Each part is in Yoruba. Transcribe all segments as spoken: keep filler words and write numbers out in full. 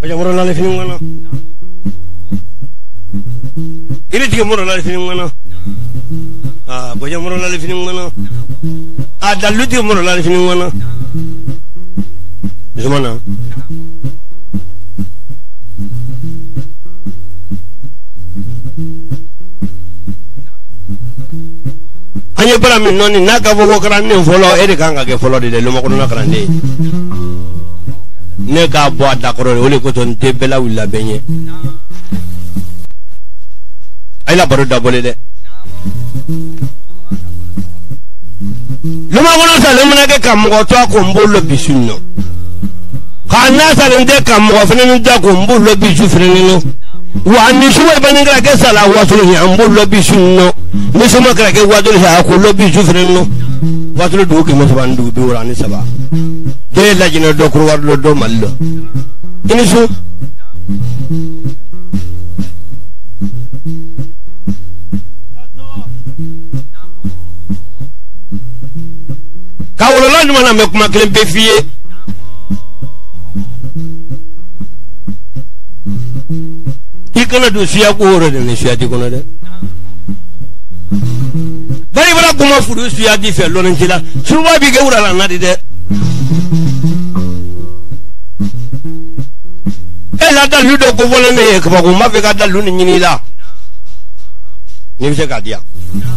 Banyak orang lain film mana? Ini tiga orang lain film mana? Ah, banyak orang lain film mana? Ada lu tiga orang lain film mana? Di mana? Hanya para minoni naga bobo kerane follow eri kanga ke follow di luma kono nakrande ne ka bo adakoro ole ko ton tebela willa benye ayla baru dabole de luma kono sa luma ke kam ko to ko mbolo bisunno kana sa lende kam ko fenen da ko mbolo bisu fenen wa ni suwe baningra ke sala wa sulu ya mbolo bisunno ni suma kra ke wa dole ha ko lobi jufrenno wa dole do ke mo bandu do rani saba de la jina do ko war lo do mallo ini su ka wala lan mana me kuma kelen be fiye ikana do siya ko woro de ne siya di kono de bari bara kuma fudu suya di fe lonin kila suba bi ge wura na di de e la dalu do ko wala ne ko ko ma fe ka dalu ni ni la ni se ka dia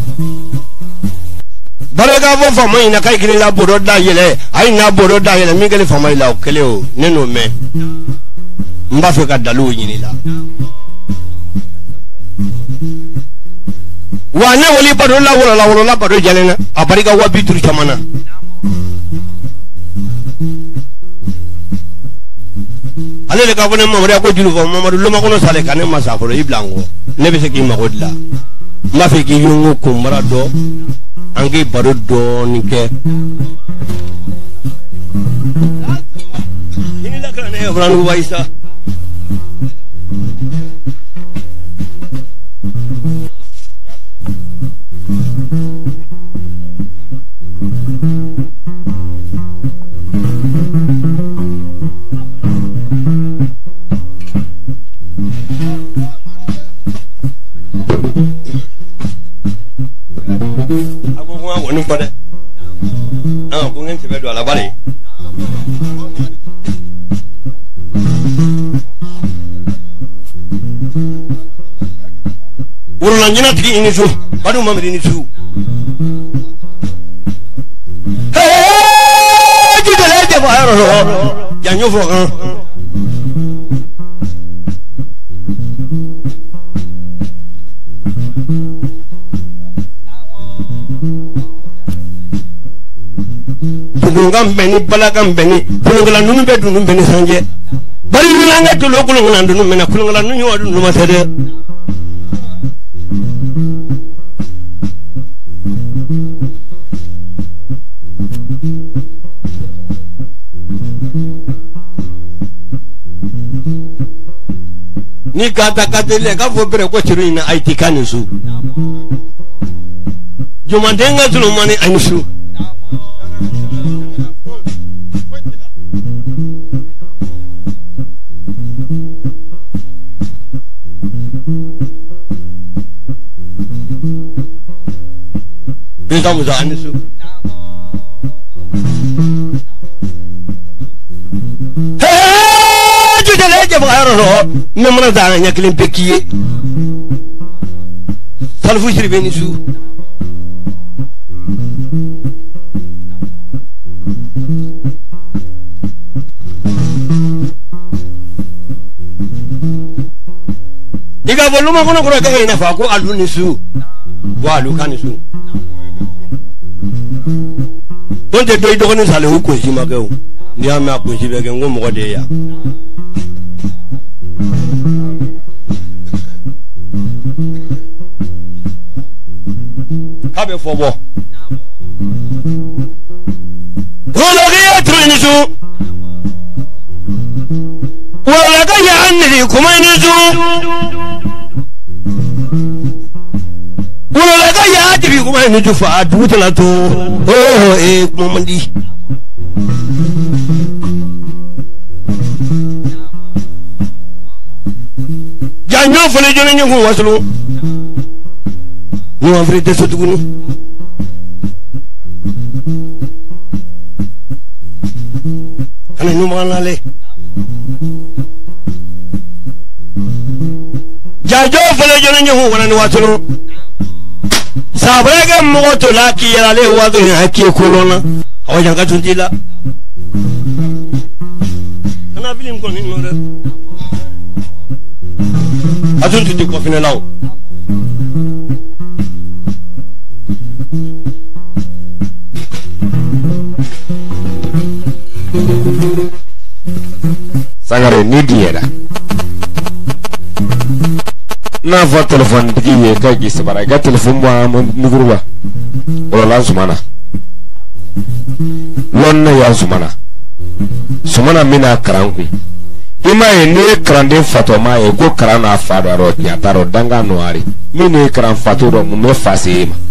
bare ga fo fama ina kai kini la bodo da yele ai na bodo da yele mi gele fama ila o kele o ne no me mba fe ka dalu ni la wane wali pado la wala la wala pado jalena abarika wa bitru chamana ale le ka bone ma wala ko julu fo mamadu luma kono sale kane masaforo iblango ne be se ki magodla ma fe ki yungu ko marado angi baro do nike ini la kana e branu waisa aku gua wonu pada ah aku ngene tiba do ala bari uruna nyina tigi ini su badu mamri ini su eh jidale de bayro janyo fo kan ngam beni balagam beni kulungala nunu be dunu beni sanje bari nuna nga to kulungala nunu mena kulungala nunu wadu nunu masade ni kata kata le ka fo bere ko chiru ina I T kanisu jumandenga tulu mani anisu bisa musa anisu hee judale je bayro ro memra dana nyaklim pekiye salfu shiri benisu diga boluma kono ko ka ina fa ko alu nisu wa alu kanisu donte doy dogoni sale hu ko jima gaw ndi am na ko jibe ge ngom ko de ya kabe fobo wala ge atrinisu wala ga ya anni kuma nisu wala ga ya tibi kuma nisu fa dutla to oh eh kuma mandi ka nyo fele jone nyu wasulu ni wafri de sotuguni ana nu manale jajo fele jone nyu wana ni wasulu sabrega moto la ki yala le wadu ya ki kolona awajan ka tuntila ana film ko ni no atun tuti ko fina law Sangare ni diera na fa telefon digi ye ka gi sabara ga telefon ba nugurba wala la sumana lonna ya sumana sumana mina karanku ima ye ne karande fatoma ye ko karana fada ro nya taro danga noari mine karan fatoro mu me fase ma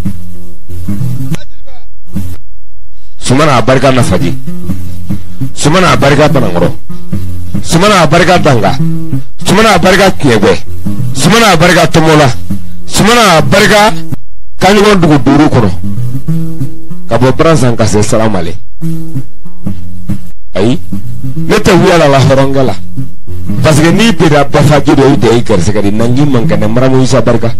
sumana barka na faji sumana barka tanangro sumana barka danga sumana barka kiegwe sumana barka tomola sumana barka kanyo dugu duru kono kabo bransan ka se salam ale ay neta wiala la horongala parce que ni peda ba faji do ide iker sekadi nangi mangkane maramu isa barka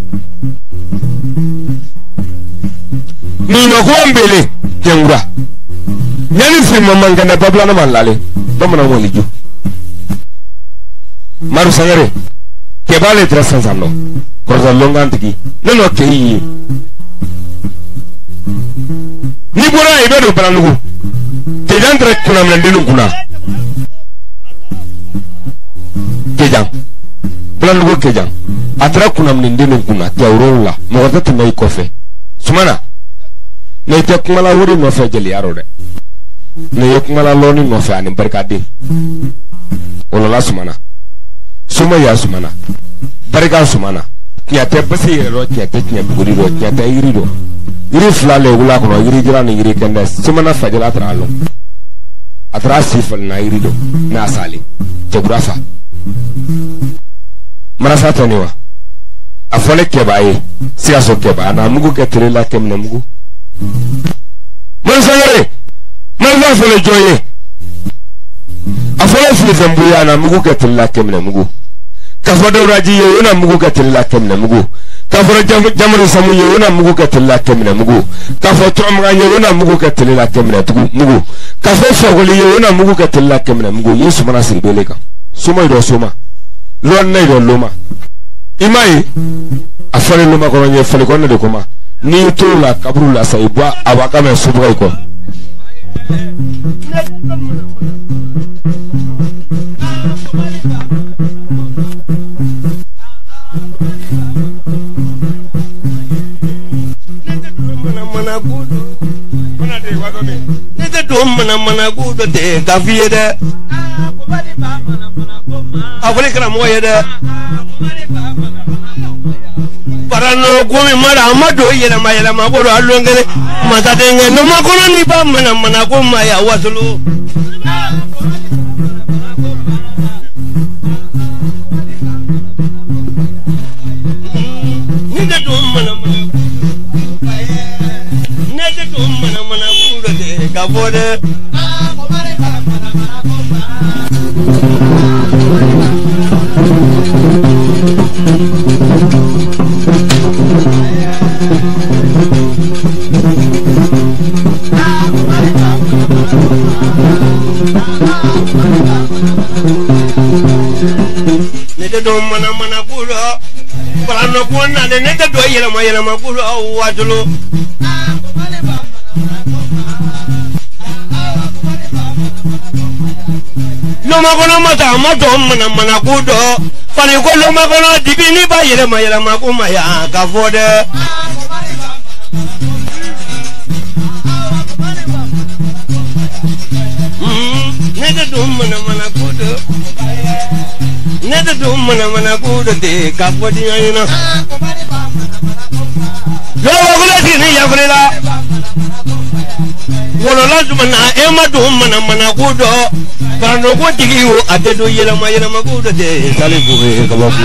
ni no ko mbele jengura nyani fi mangkane babla na malale domana mo liju maru sangare ke bale trasan sanno korza longantiki nono ke yi ni bora ibe do branugo te jantre kuna mlandinu kuna kejang branugo kejang atra kuna mlandinu kuna te aurola mo wata mai kofe sumana ne te kumala wuri no fe jeli arode ne yokumala loni no fe ani barkadi wala sumana suma ya sumana barka sumana kiate basi ro kiate kiate buguri ro kiate iri ro iri flale wula ko iri jira ni iri kende sumana fajala tralo atra sifal na iri do na sali geografa marasa taniwa afole kebaye siaso keba na mugu ketre la kemne mugu mansangare marasa fole joye afole fi zambuya na mugu ketre la kemne mugu kafado raji yo na mugu katilla kemna mugu kafaro jamru samu yo na mugu katilla kemna mugu kafo tumga yo na mugu katilla kemna mugu kafo fogoli yo na mugu katilla kemna mugu yesu mana sirbeleka suma do suma lon nay do luma imai afale luma ko nye fale ko ne de koma ni to la kabru la saibwa abaka me subwa ko nete dum mana mana gudo de gaviye de afole kala moye de parano gomi mara amado yela mayela mabodo alongere mazadenge no makono ni ba mana mana ko maya wasulu nete dum mana nete dum mana mana gudo de gavode nete dum mana mana gudo parano ko na nete do yela mayela magudo wasulu no makono mata moto mana mana kudo fari ko lo makono dibini ba yele mayela makuma ya gavode mm nede dum mana mana kudo nede dum mana mana kudo de gavode yina lo wala dini ya frela wala la dum na ema dum mana mana kudo Karena gua tigi wo ada do yela ma yela ma gua de sale gua ke babu.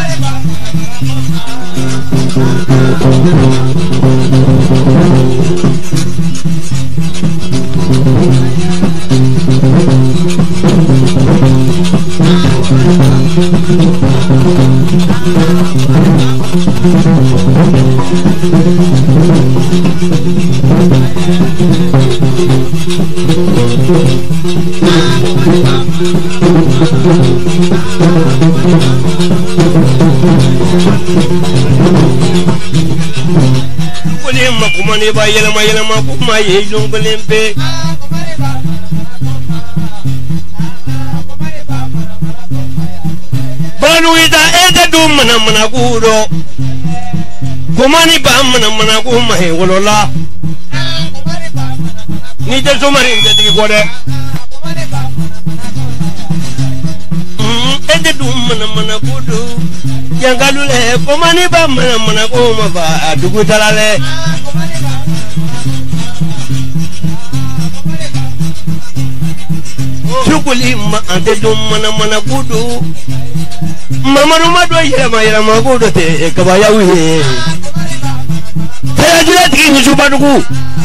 Kulim makumani ba yela ma yela ma kuma ye jongolem pe. Banu ida eda dum mana mana guro. Kumani ba mana mana kuma he wolola. Ni te sumari te ti gode. Ede dum mana mana gudu. Yang galule kumani ba mana mana kuma ba dugu talale. Chukuli ma ante dum mana mana gudu. Mama rumah dua yelama yelama gudu te kabaya wihe. Saya juga tinggi coba dugu.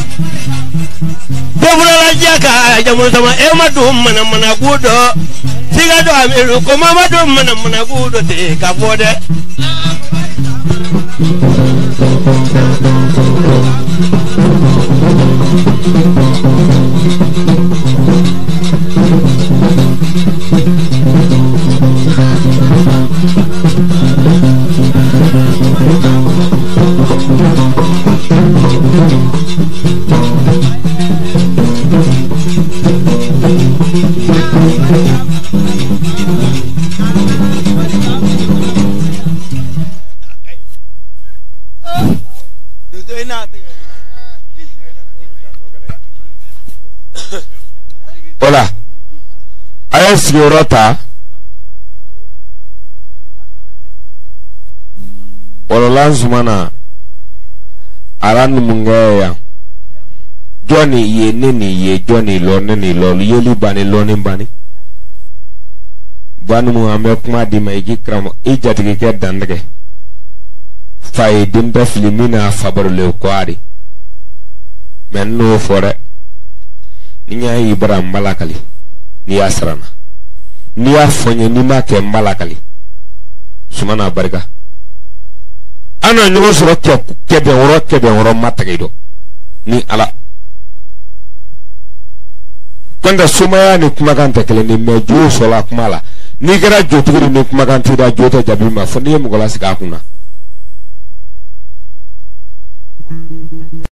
Bobra lagi ka jamu sama ema dum mana mana gudu. Siga do amiru ko mama dum mana mana gudu te kabode. Hola, ayah siorota, ololan sumana, aran mungaya, Johnny ye nini ye Johnny lo nini lo ye li bani lo ni bani, bani mu ame kuma di ma igi kramo ija tiki ke dandage, fai dimbe filimina fabaru le kwari, men no fore. Ninya ibara malakali ni asrana ni afonye ni make malakali sumana barika ana nyugo soro ke kebe woro kebe woro matagido ni ala kwanda sumaya ni kumaganta kele ni meju sola kumala ni gara jotuguri ni kumaganti da jota jabima fo ni mugola sika kuna